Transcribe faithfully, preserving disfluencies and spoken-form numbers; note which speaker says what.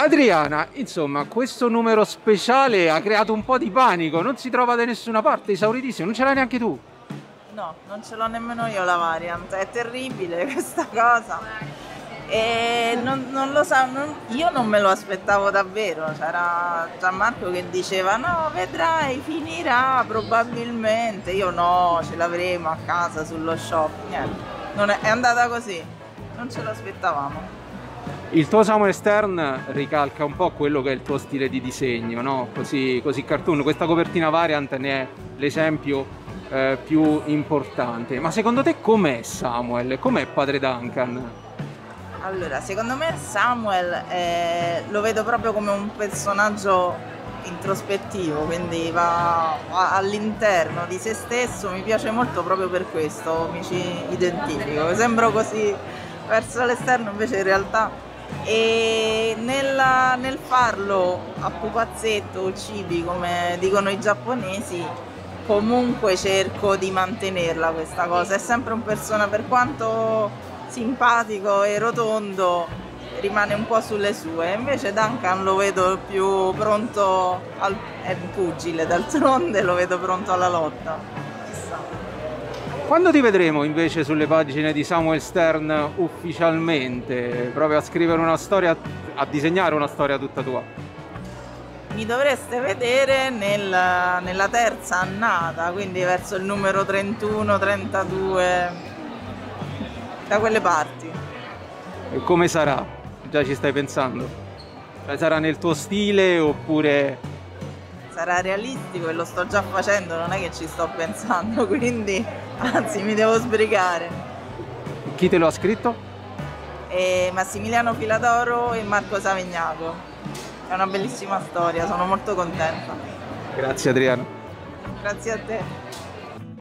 Speaker 1: Adriana, insomma, questo numero speciale ha creato un po' di panico, non si trova da nessuna parte, esauritissimo, non ce l'hai neanche tu.
Speaker 2: No, non ce l'ho nemmeno io la variant, è terribile questa cosa. E non, non lo so, non, io non me lo aspettavo davvero, c'era Gianmarco che diceva no, vedrai, finirà probabilmente, io no, ce l'avremo a casa sullo shop, niente, non è, è andata così, non ce l'aspettavamo.
Speaker 1: Il tuo Samuel Stern ricalca un po' quello che è il tuo stile di disegno, no? Così, così cartoon, questa copertina variant ne è l'esempio eh, più importante. Ma secondo te com'è Samuel? Com'è Padre Duncan?
Speaker 2: Allora, secondo me Samuel eh, lo vedo proprio come un personaggio introspettivo, quindi va, va all'interno di se stesso, mi piace molto proprio per questo, mi ci identifico, sembro così verso l'esterno, invece in realtà e nella, nel farlo a pupazzetto o cibi come dicono i giapponesi, comunque cerco di mantenerla questa cosa, è sempre un persona, per quanto simpatico e rotondo, rimane un po' sulle sue, invece Duncan lo vedo più pronto al, è pugile, d'altronde lo vedo pronto alla lotta. Chissà.
Speaker 1: Quando ti vedremo invece sulle pagine di Samuel Stern ufficialmente, proprio a scrivere una storia, a disegnare una storia tutta tua?
Speaker 2: Mi dovreste vedere nel, nella terza annata, quindi verso il numero trentuno trentadue, da quelle parti.
Speaker 1: E come sarà? Già ci stai pensando? Cioè, sarà nel tuo stile oppure...
Speaker 2: Sarà realistico e lo sto già facendo, non è che ci sto pensando, quindi anzi mi devo sbrigare.
Speaker 1: Chi te lo ha scritto?
Speaker 2: E Massimiliano Filadoro e Marco Savignaco. È una bellissima storia, sono molto contenta.
Speaker 1: Grazie Adriano.
Speaker 2: Grazie a te.